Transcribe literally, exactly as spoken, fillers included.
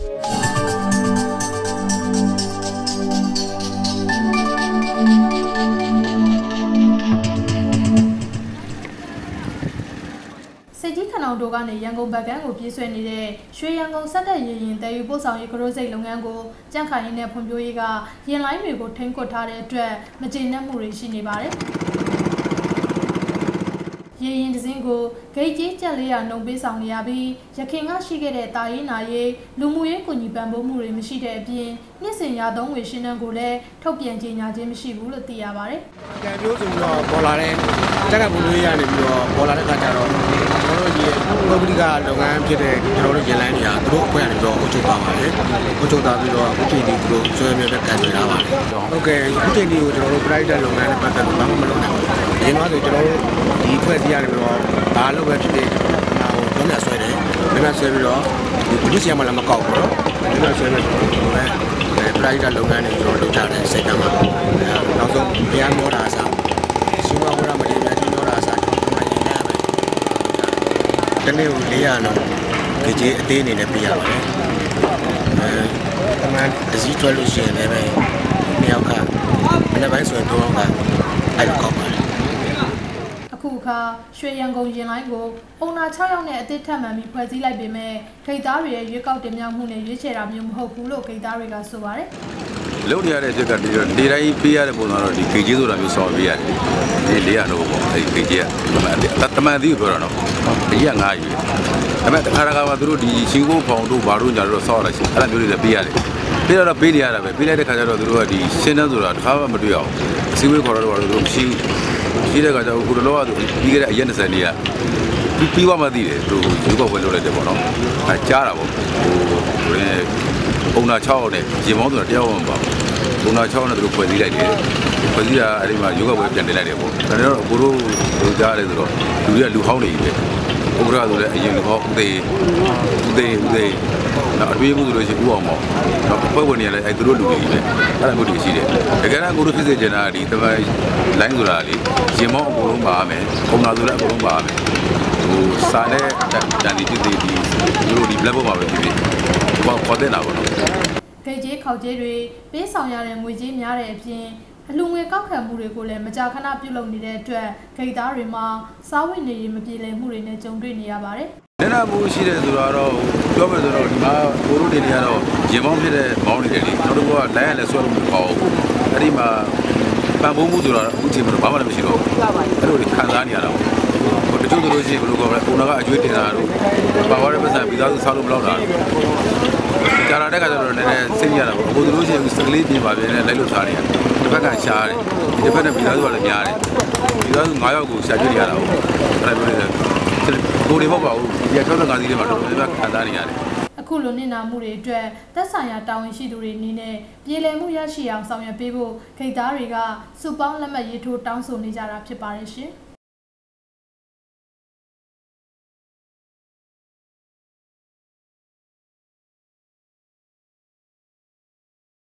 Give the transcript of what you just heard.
စိတ်ကြီးခဏောင်တို့ကနေရန်ကုန်ဘက်ကန်းကိုပြေးဆွဲနေတဲ့ရွှေရန်ကုန်စက်တက်ရရင်တည်ယူပို့ဆောင်ရေးကရိုးစိတ်လုပ်ငန်းကိုကြန့်ခိုင်ရင်းနဲ့ဖွံ့ဖြိုးရေးကရင်လိုင်းတွေကိုထိန်းကွပ်ထားတဲ့အတွက်မကျေနပ်မှုတွေရှိနေပါတယ်။ရေရင်ဒဇင်းကိုဂိတ်ကြီးကျက်လေးရာနှုံပေးဆောင်နေရပြီးရခင်ကရှိခဲ့တဲ့တာရေးနာရေးလူမှုရေးကူညီပံ့ပိုးမှုတွေမရှိတဲ့အပြင်နှစ်စဉ်ရသုံးငွေရှင်းနှန်းကိုလည်းထုတ်ပြန်ကြေညာခြင်းမရှိဘူးလို့သိရပါတယ်။ကံပြောဆိုပြီးတော့ပေါ်လာတဲ့တက်ကပုံလေးရနေပြီးတော့ပေါ်လာတဲ့ခါကျတော့ကျွန်တော်တို့ဒီပုဂ္ဂလိကလုပ်ငန်းဖြစ်တဲ့ကျွန်တော်တို့ရင်လိုင်းတွေကသူတို့အဖွဲ့ကနေတော့အုပ်ချုပ်ပါပါတယ်။အုပ်ချုပ်တာပြီးတော့အခုချိန်ဒီသူတို့ဆွဲမြဲတဲ့ကန်နေတာပါ။ဟုတ်ကဲ့အခုချိန်ဒီကိုကျွန်တော်တို့ private လုပ်ငန်းနဲ့ပတ်သက်လို့ဘာမှမလုပ်နိုင်ဘူး။ဒီမှာဆိုကျွန်တော်တို့ဒီအဖွဲ့အစည်းကနေပြီးတော့ဘာလို့ပဲဖြစ်ဖြစ်ဟိုဘယ်နဲ့ဆွဲတယ်ဘယ်နဲ့ဆွဲပြီးတော့ဒီပုဂ္ဂလိကမှလည်းမကောက်ဘူးနော်ဘယ်နဲ့ဆွဲလဲပဲ private လုပ်ငန်းတွေကျွန်တော်လုပ်ကြတယ်စိတ်ကမှနောက်ဆုံးတရားမောတာအစားစီမံဝရမလေးများဒီမောတာအစားကျွန်တော်မှရင်ထဲပဲတနေ့ကို၄ရာတော့ဒီကြီးအသေးအနေနဲ့ပြရပါတယ်အဲအမှန်တစည်းထွက်လို့ရှိရင်လည်းပဲမြောက်ကမနေ့ပိုင်းဆိုရင်တော့ကအဲ့လိုကောက်ပါတယ်အခုအခါရွှေရန်ကုန်ရင်လိုင်းကိုအုံနာ၆ယောက်နဲ့အသစ်ထပ်မံပြီးဖွဲ့စည်းလိုက်ပေမဲ့ဂိတ်သားတွေရဲ့ရွေးကောက်တင်မြှောက်မှုနဲ့ရွေးချယ်တာမျိုးမဟုတ်ဘူးလို့ဂိတ်သားတွေကဆိုပါတယ်။လုံနေရတဲ့ချက်ကဒီတော့ဒီတိုင်းပေးရတဲ့ပုံစံတော့ဒီဂိတ်ကြီးဆိုတာမျိုးဆော်ပေးရတယ်။ဒီလေးရတော့ပေါ့အဲဒီဂိတ်ကြီးကတမန်သေးကိုပြောတာတော့ဒီကငါးရွေး။ဒါပေမဲ့တခါတခါမှသူတို့ဒီရှင်ကိုဖောင်တို့ဘာတို့ညာတို့ဆော်ရရှိအဲ့လိုမျိုးတွေလည်းပေးရတယ်။ပေးတော့ပေးနေရတာပဲပေးလိုက်တဲ့ခါကျတော့သူတို့ကဒီရှင်းတန်းဆိုတာတစ်ခါမှမတွေ့အောင်အစည်းအဝေးခေါ်တော့တော့သူတို့မရှိရှိတဲ့ကကြောင့်ခုတော့ကပြီးခဲ့တဲ့အရက်၂၀နေ့ကပြီးပြီးသွားမှသိတယ်သူရုပ်ောက်ဝယ်လုပ်လိုက်တယ်ပေါ့နော်အဲကြားတာပေါ့ဟိုပုံနာ၆နဲ့ရေမောင်းဆိုတာတရားဝင်ပါပုံနာ၆နဲ့သူတို့ဖွဲ့စည်းလိုက်တယ်ဖွဲ့စည်းတာအဲ့ဒီမှာရုပ်ောက်ဝယ်ပြန်တင်လိုက်တယ်ပေါ့ဒါနဲ့တော့ကိုတို့တို့ကြားရတယ်ဆိုတော့လူတွေကလူဟောင်းနေပြီပဲဥပဒေဆိုလည်းအရင်လူဟောင်းဦးသေးဦးသေးဦးသေးနော်အတွေးမှုဆိုလို့ရှိရင်ဥအောင်ပေါ့နော်ဖွဲ့ဝင်နေရလဲအဲသူတို့လူတွေကြီးပဲအဲ့ဒါမျိုးတွေရှိတယ်တကယ်တော့ကိုတို့ဖြစ်စေချင်တာဒီတမိုင်းလိုင်းဆိုတာလေရေမောင်းအကုန်လုံးပါမယ်ပုံနာဆိုလည်းအကုန်လုံးပါမယ်ဟိုစာနဲ့တန်ဒီဖြစ်သေးဒီသူတို့ဒီ black box မှာပဲဖြစ်ဖြစ်ဘာခေါ်တဲ့နာပေါ့နော်ဂိတ်ကြီးခေါက်ကြီးတွေပေးဆောင်ရတဲ့ငွေကြီးများတဲ့အပြင်အလူငွေကောက်ခံမှုတွေကိုလည်းမကြာခဏပြုလုပ်နေတဲ့အတွက်ဂိတ်သားတွေမှာစားဝတ်နေရေးမပြေလည်မှုတွေနဲ့ကြုံတွေ့နေရပါတယ်နည်းနည်းမှုရှိတဲ့ဆိုတော့ပြောမယ်ဆိုတော့ဒီမှာကိုတို့တွေကတော့ရင်ပေါင်းဖြစ်တဲ့မောင်းနေတယ်လေနောက်တစ်ခုကလိုင်းရလည်းဆွဲလို့မပေါ့ဘူးအဲ့ဒီမှာပံ့ပိုးမှုဆိုတော့အခုချိန်မှာဘာမှလည်းမရှိတော့ဘူးအဲ့လိုတွေခံစားနေရတာပေါ့တချို့တို့ရှိဘယ်လိုခေါ်လဲပုံနာကအကျွေးတင်တာတို့ပါဝါရဲ့ပတ်စံပြီးသားဆိုစားလို့မလောက်တာကြာလာတဲ့ခါကျတော့လည်းနည်းနည်းစိတ်ရတာပေါ့အခုတို့ရှိစကလေးပြင်ပါပြင်းနဲ့လိုက်လို့စားနေရတယ်တစ်ဖက်ကရှားတယ်ဒီတစ်ဖက်နဲ့ပြီးသားဆိုလည်းများတယ်ပြီးသားဆို၅ယောက်ကိုရှာကျွေးရတာပေါ့အဲ့လိုမျိုးကိုတွေပေါ့ပါဘူးဒီ၆၅စီးထဲမှာတော့များခံစားနေရတယ်အခုလိုနေနာမှုတွေအတွက်သက်ဆိုင်ရာတာဝန်ရှိသူတွေအနေနဲ့ပြည်လည်မှုရရှိအောင်ဆောင်ရွက်ပေးဖို့ဂိတ်သားတွေကစုပေါင်းလက်မှတ်ရေးထိုးတောင်းဆိုနေကြတာဖြစ်ပါတယ်ရှင်။